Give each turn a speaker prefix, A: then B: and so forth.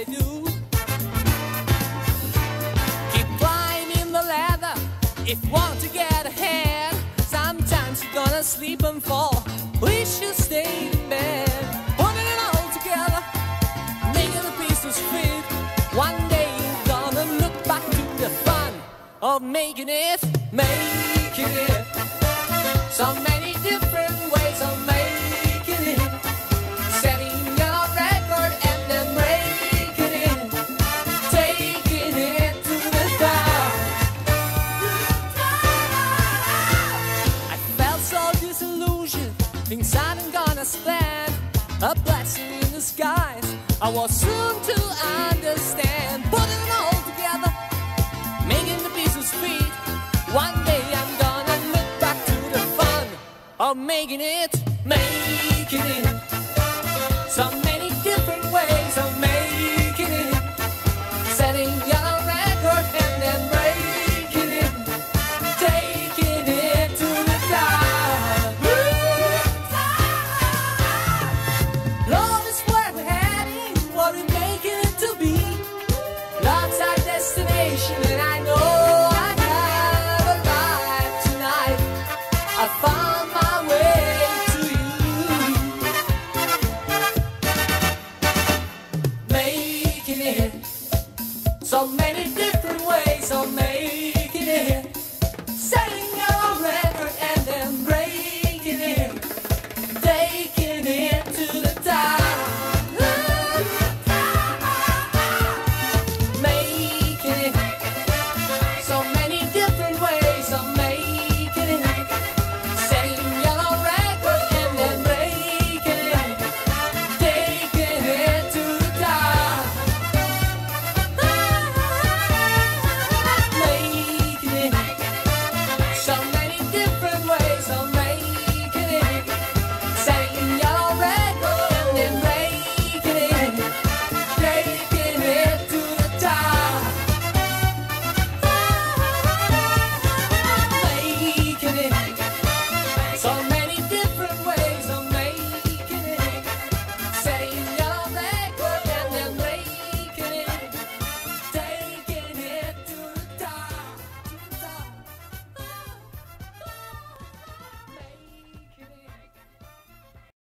A: they do. Keep climbing the ladder if you want to get ahead. Sometimes you're gonna sleep and fall. We should stay in bed, putting it all together, making the pieces fit. One day you're gonna look back to the fun of making it, making it. So many different ways of making it. Setting your record and then breaking it. Taking it to the top. I felt so disillusioned, things aren't gonna stand. A blessing in disguise, I was soon to understand. Putting it all together, making the pieces fit. One day I'm gonna look back to the fun of making it, making it. So many different ways of making it.